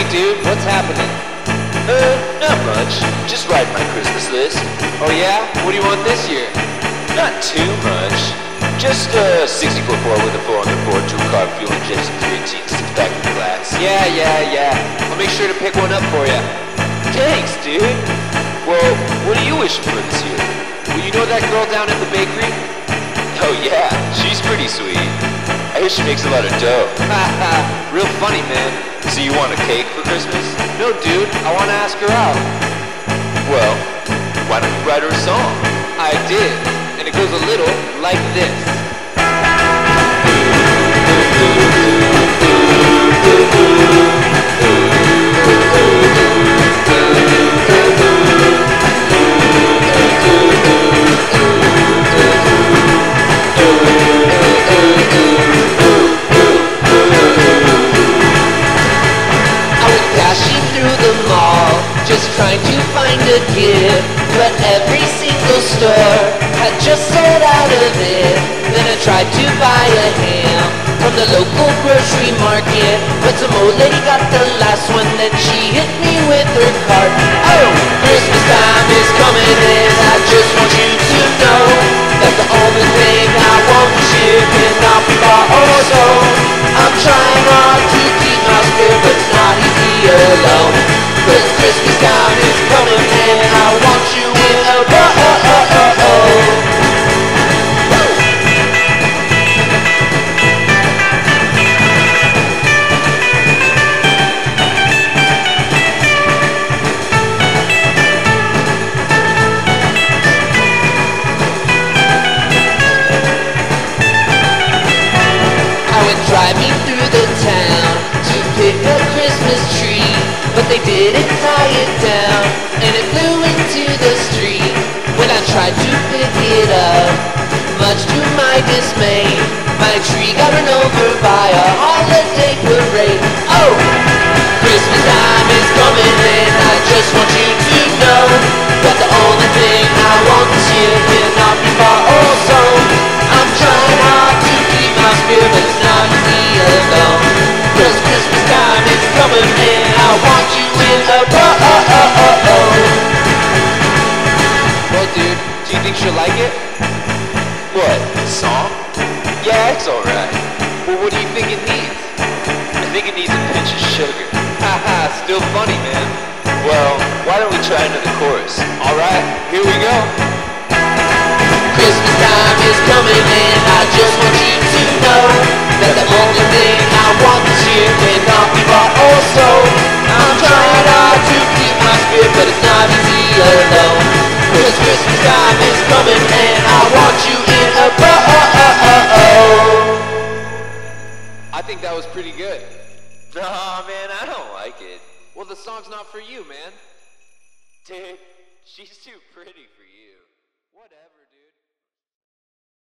dude, what's happening? Not much. Just writing my Christmas list. Oh yeah? What do you want this year? Not too much. Just a 64 Ford with a 404 two-car fuel injection 318 six-pack of glass. Yeah. I'll make sure to pick one up for you. Thanks, dude. Well, what are you wishing for this year? Well, you know that girl down at the bakery? Oh yeah, she's pretty sweet. I hear she makes a lot of dough. Haha, real funny, man. So you want a cake for Christmas? No, dude, I want to ask her out. Well, why don't you write her a song? I did, and it goes a little like this. Just trying to find a gift, but every single store had just sold out of it. Then I tried to buy a ham from the local grocery market, but some old lady got the last one, then she hit me with her cart. Oh, Christmas time is coming and I just want you to know that the only thing I want this year cannot be bought or sold. I'm trying hard to keep my spirit, but it's not easy alone. 'Cause Christmas time is coming and I want you in a I went driving through the town to pick a Christmas tree, but they didn't tie it down, and it flew into the street. When I tried to pick it up, much to my dismay, my tree got run over by a holiday parade. Oh, Christmas time is coming and I just want you to know that the only thing I want this year cannot be bought or sold. I'm trying hard to keep my spirit, but it's not easy alone. 'Cause Christmas time is coming and I want you in a Well, dude, do you think she'll like it? What, the song? Yeah, it's alright. Well, what do you think it needs? I think it needs a pinch of sugar. Haha, still funny, man. Well, why don't we try another chorus? Alright, here we go. Christmas time is coming and I just want you to know that the only thing I want this year cannot be bought or sold. I'm trying hard to keep my spirit, but it's not easy alone. 'Cause Christmas time is coming and I want you in a I think that was pretty good. Nah, man, I don't like it. Well, the song's not for you, man. Dude, she's too pretty for you. Whatever.